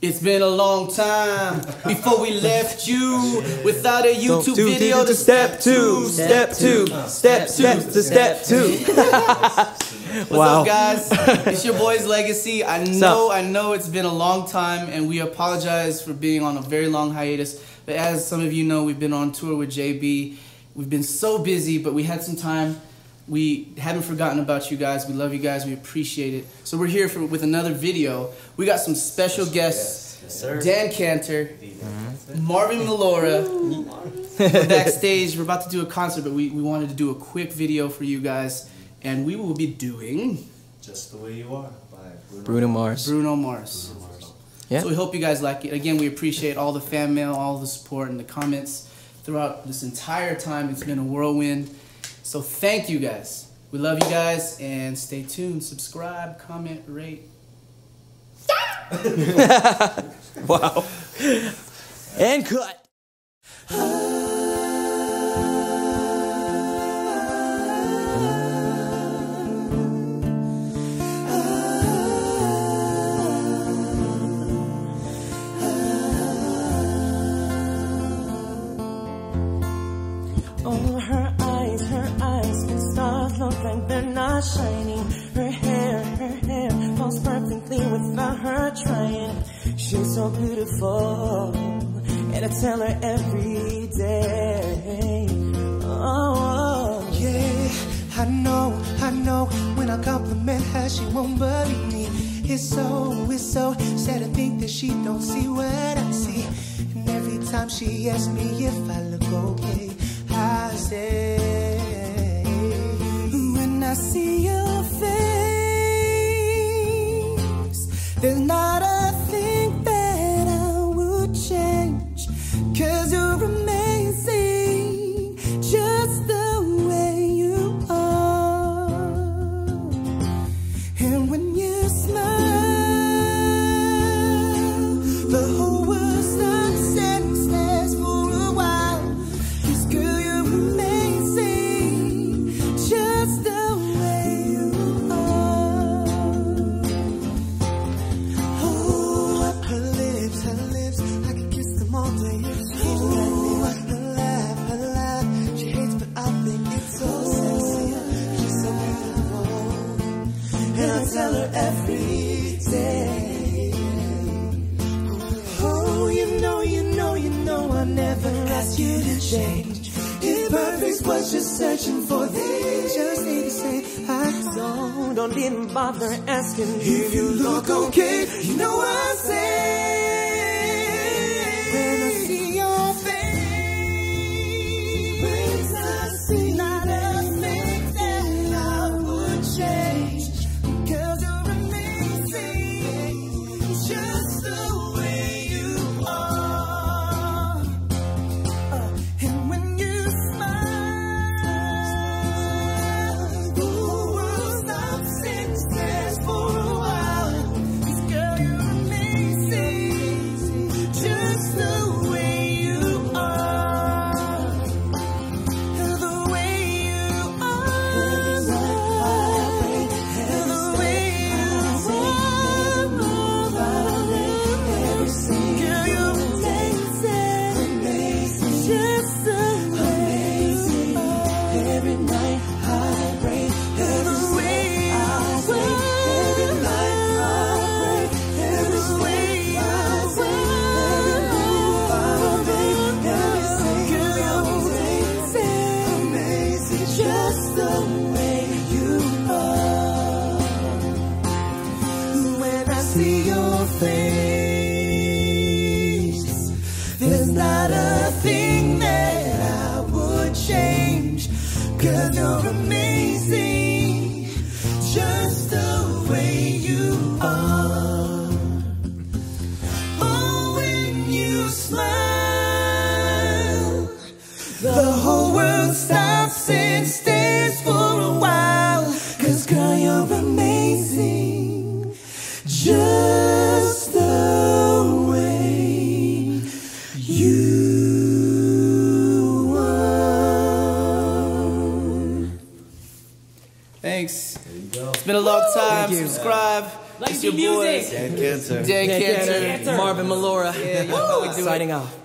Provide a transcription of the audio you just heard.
It's been a long time before we left you without a YouTube video to step two, step two, step two to step two. What's up, guys? It's your boys Legacy. I know it's been a long time, and we apologize for being on a very long hiatus. But as some of you know, we've been on tour with JB. We've been so busy, but we had some time. We haven't forgotten about you guys. We love you guys. We appreciate it. So we're here with another video. We got some special guests. Yes, sir. Dan Kanter, Marvin Millora. We're backstage. We're about to do a concert, but we wanted to do a quick video for you guys. And we will be doing Just the Way You Are by Bruno Mars. Bruno Mars. Yeah. So we hope you guys like it. Again, we appreciate all the fan mail, all the support, and the comments throughout this entire time. It's been a whirlwind. So thank you guys. We love you guys, and stay tuned. Subscribe, comment, rate. Wow. And cut. Oh, her eyes, and stars look like they're not shining. Her hair falls perfectly without her trying. She's so beautiful, and I tell her every day. Oh, yeah, I know, when I compliment her, she won't believe me. It's so sad to think that she don't see what I see. And every time she asks me if I look okay, I say, when I see your face, there's not a thing that I would change, 'cause you're amazing, just the way you are. And when you smile, the whole world stops and stares for a while. 'Cause girl, you're amazing, just the way you are. Oh, her lips, I could kiss them all day. Oh, her laugh, she hates but I think it's so sexy. She's so beautiful, and I tell her every day. Oh, you know I never ask you to change. If perfect's what you're searching for, then just need to say I don't even bother asking if you look okay. You know I say when I see your face, when I see not a thing that I would change, 'cause you're amazing, just the way you are. And when you smile, the world stops and stares for a while. 'Cause girl, you're amazing, just the way you are. The way you are. The way you are. Girl, you're amazing, just the way you are. Every night I pray, every way I pray, every night I pray, every way I pray, every move I make, every girl, you're amazing, just the way you are. When I see your face, there's not a thing that I would change, 'cause you're amazing, just the way you are. Oh, when you smile, the whole world stops and stares for a while. 'Cause girl, you're amazing, just the way you are. Thanks. It's been a long time. Subscribe. It's your boy, Dan Kanter. Dan Kanter, Marvin Millora. Signing off.